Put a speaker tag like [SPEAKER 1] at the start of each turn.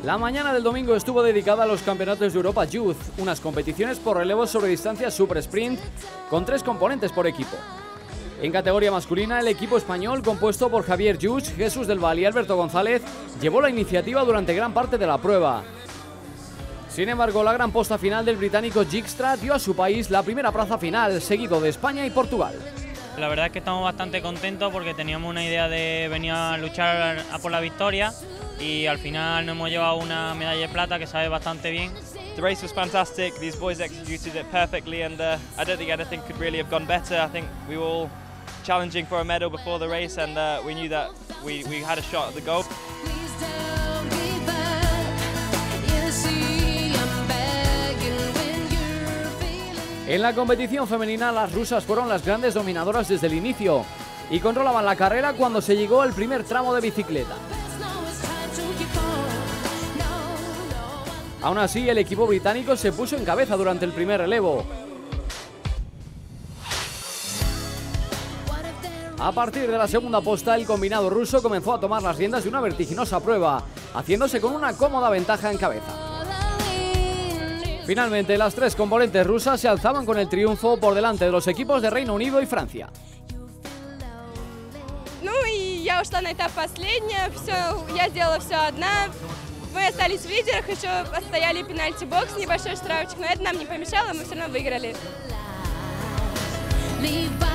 [SPEAKER 1] La mañana del domingo estuvo dedicada a los campeonatos de Europa Youth, unas competiciones por relevos sobre distancia super sprint con 3 componentes por equipo. En categoría masculina, el equipo español, compuesto por Javier Lluch, Jesús del Val y Alberto González, llevó la iniciativa durante gran parte de la prueba. Sin embargo, la gran posta final del británico Dijkstra dio a su país la primera plaza final, seguido de España y Portugal.
[SPEAKER 2] La verdad es que estamos bastante contentos porque teníamos una idea de venir a luchar a por la victoria y al final nos hemos llevado una medalla de plata que sabe bastante bien.
[SPEAKER 3] The race was fantastic, these boys executed it perfectly and I don't think anything could really have gone better. I think we were all challenging for a medal before the race and we knew that we had a shot at the gold.
[SPEAKER 1] En la competición femenina, las rusas fueron las grandes dominadoras desde el inicio y controlaban la carrera cuando se llegó al primer tramo de bicicleta. Aún así, el equipo británico se puso en cabeza durante el primer relevo. A partir de la segunda posta, el combinado ruso comenzó a tomar las riendas de una vertiginosa prueba, haciéndose con una cómoda ventaja en cabeza. Finalmente, las 3 componentes rusas se alzaban con el triunfo por delante de los equipos de Reino Unido y Francia.
[SPEAKER 4] Ну и я ушла на этап последняя, я сделала все одна. Мы остались в лидерах, еще отстояли пенальти-бокс, небольшой штрафчик, но это нам не помешало, мы все равно выиграли.